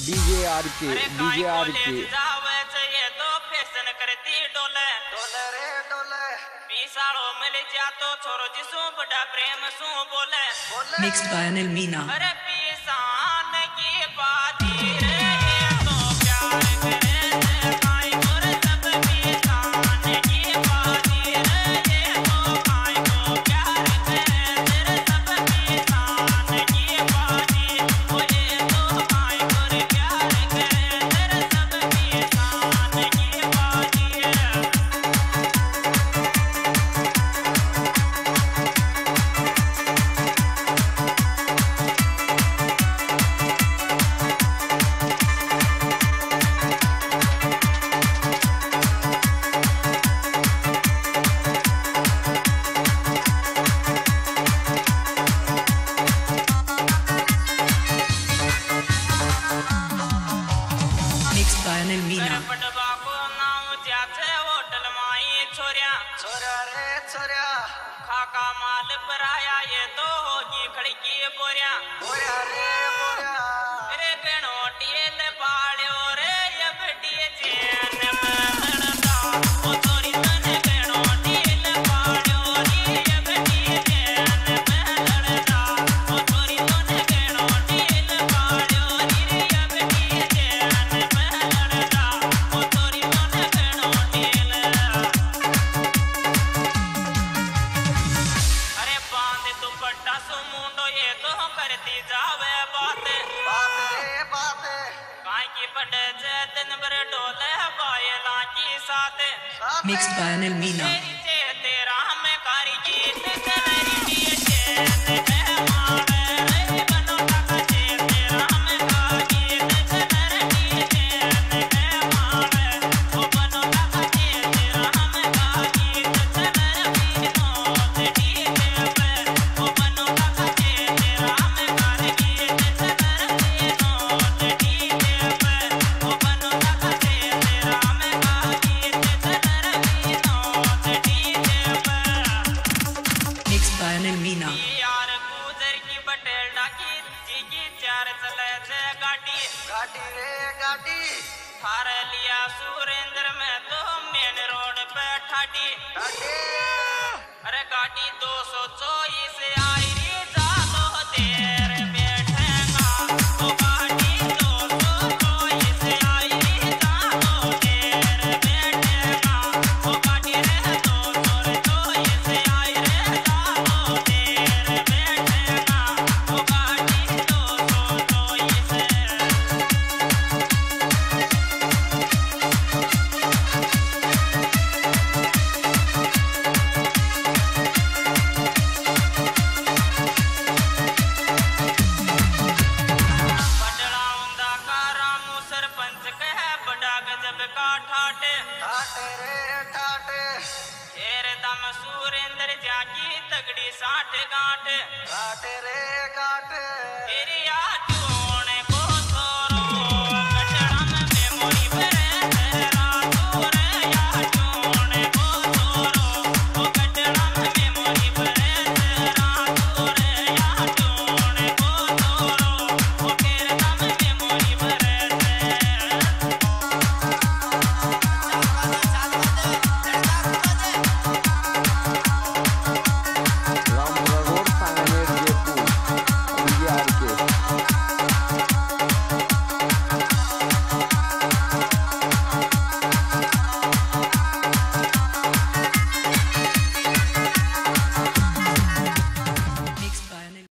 DJ R के ये तो फैशन करती डोले डोले रे डोले पीसाड़ो मिल जा तो छोरो जिसो बड़ा प्रेम सो बोले Mixed by Anil Meena. अरे पीसान की बाती रे ये तो प्यार करे भाई और सब पीसान की बाती रे ये तो भाई को प्यार करे तेरे सब पीसान की बाती ओ ये तो भाई और प्यार करे तेरे सब पीसान की बाती Mixed by Anil Meena. Patwa को नाव जाते होटल माई छोरिया छोरा रे छोरिया खाका माल पर आया ये तो होगी खड़की बोरिया बोरिया रे बोरिया रे बेनोटिए ले पाड़ो रे ये बेटिए चैन में लड़ता ओ तोरी तने बेनोटिए ले पाड़ो रे ये बेटिए चैन में लड़ता ओ तोरी तने बेनोटिए ले पाड़ो रे ये बेटिए चैन में लड़ता ओ तोरी तने बेनोटिए ले अरे बांध दुपट्टा सो मुंडो ये तो करती जावे बातें काई की पड़े जे दिन भर डोले बायला की साथे Mixed by Anil Meena. तेरी चे तेरा में कारी गीत तेरी दिए चैन है मारे रे बनो टका चे तेरा में कारी गीत तेरी दिए चैन है मारे ओ बनो टका चे तेरा में कारी गीत तेरी दिनो तेरी पे ओ बनो टका चे तेरा में कारी गीत तेरी दिनो तेरी पे ओ बनो टका चे तेरा में कारी गीत तेरी दिनो तेरी पे Mixed by Anil Meena. यार गुजर की बटेल डाकी जी की चार चले से गाड़ी गाड़ी रे गाड़ी थार लिया सुरेंद्र में तो मेन रोड पे ठाडी अरे गाड़ी 224 आई री जालो देर बैठेगा ओ गाड़ी 224 आई री जालो देर बैठेगा ओ गाड़ी रे 224 आई रे जालो देर बैठेगा ओ गाड़ी 224 बडड़ा उंदा का रामू सरपंच कह बड़ा गजब का ठाटे ठाटे रे ठाटे हेर दम सुरेंद्र जाकी तगड़ी 60 गांठ ठाटे रे गांठ